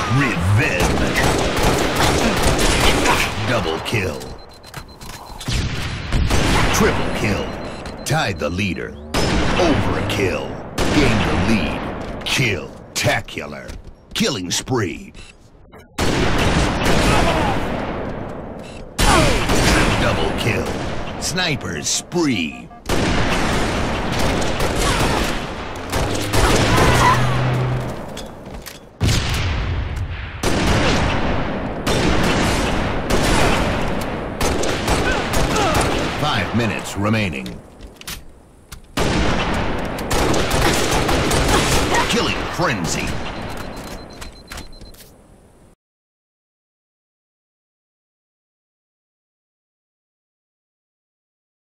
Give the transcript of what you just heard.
Revenge. Double kill. Triple kill. Tied the leader. Overkill. Gained the lead. Kiltacular. Killing spree. Double kill. Sniper's spree. Minutes remaining. Killing frenzy.